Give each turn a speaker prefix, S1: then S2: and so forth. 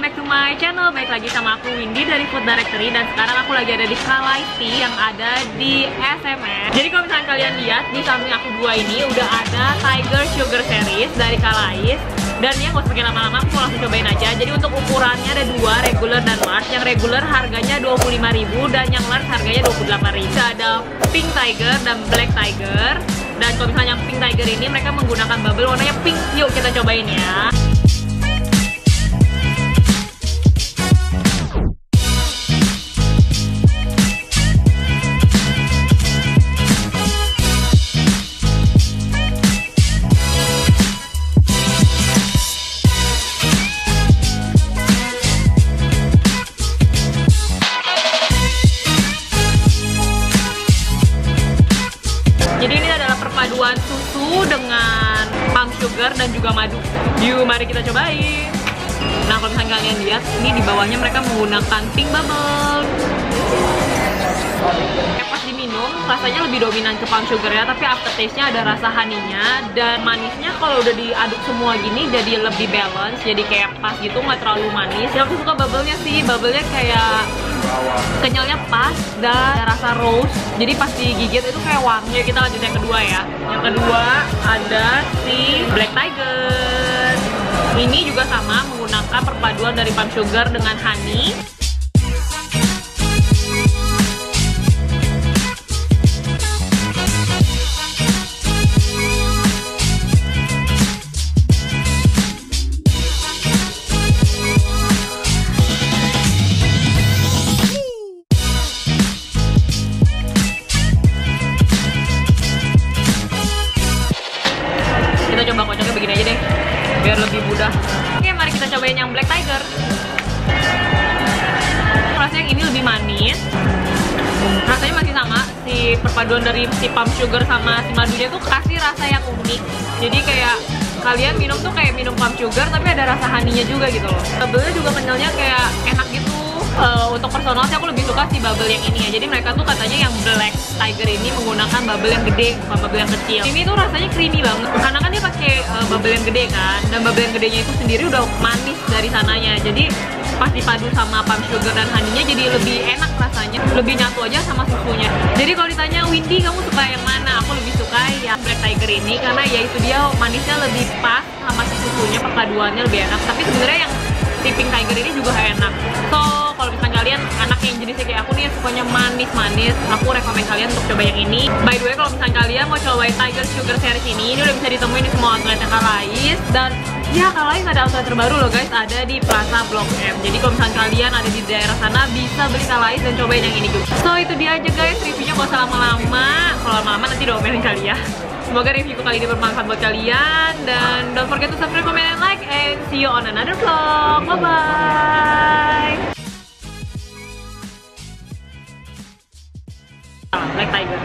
S1: welcome back to my channel. Baik lagi sama aku Windy dari Food Directory. Dan sekarang aku lagi ada di Kalais Tea yang ada di SMS. Jadi kalau misalnya kalian lihat di samping aku dua ini udah ada Tiger Sugar Series dari Kalais. Dan ya nggak usah pakai lama-lama, aku langsung cobain aja. Jadi untuk ukurannya ada dua, regular dan large. Yang regular harganya 25.000 dan yang large harganya 28.000. Ada Pink Tiger dan Black Tiger. Dan kalau misalnya yang Pink Tiger ini mereka menggunakan bubble warnanya pink. Yuk kita cobain ya. Jadi ini adalah perpaduan susu dengan palm sugar dan juga madu. Yuk, mari kita cobain. Nah, kalau misalnya kalian lihat, ini di bawahnya mereka menggunakan pink bubble. Pas diminum, rasanya lebih dominan ke palm sugar ya, tapi aftertaste-nya ada rasa honey-nya. Dan manisnya kalau udah diaduk semua gini jadi lebih balance, jadi kayak pas gitu, nggak terlalu manis. Yang aku suka bubble-nya sih, bubble-nya kayak kenyalnya pas dan rasa rose, jadi pas digigit itu kayak wangi. Kita lanjut yang kedua ya. Yang kedua ada si Black Tiger. Ini juga sama menggunakan perpaduan dari palm sugar dengan honey. Kita coba kocoknya begini aja deh, biar lebih mudah. Oke, mari kita cobain yang Black Tiger. Rasanya yang ini lebih manis. Rasanya masih sama, si perpaduan dari si palm sugar sama si madunya tuh kasih rasa yang unik. Jadi kayak kalian minum tuh kayak minum palm sugar tapi ada rasa honey-nya juga gitu loh. Bubble-nya juga kenyalnya kayak enak gitu. Untuk personal sih aku lebih suka si bubble yang ini ya. Jadi mereka tuh katanya yang Black Tiger ini menggunakan bubble yang gede, bukan bubble yang kecil. Ini tuh rasanya creamy banget, karena kan dia pakai bubble yang gede kan. Dan bubble yang gedenya itu sendiri udah manis dari sananya. Jadi pas dipadu sama palm sugar dan honey-nya jadi lebih enak rasanya, lebih nyatu aja sama susunya. Jadi kalau ditanya Windy kamu suka yang mana, aku lebih suka yang Black Tiger ini karena ya itu dia manisnya lebih pas sama si susunya, perpaduannya lebih enak. Tapi sebenarnya yang si Pink Tiger ini juga enak. So kalau misalnya kalian anak yang jenisnya kayak aku nih yang sukanya manis-manis, aku rekomend kalian untuk coba yang ini. By the way, kalau misalnya kalian mau cobain Tiger Sugar Series ini udah bisa ditemuin di semua outletnya Kalais. Dan ya, Kalais ada outlet terbaru loh guys, ada di Plaza Blok M. Jadi kalau misalnya kalian ada di daerah sana bisa beli Kalais dan cobain yang ini juga. So itu dia aja guys reviewnya, gak usah lama-lama. Kalau lama-lama nanti domelin kali ya. Semoga reviewku kali ini bermanfaat buat kalian. Dan don't forget to subscribe, comment, and like. And see you on another vlog. Bye-bye. Black Tiger.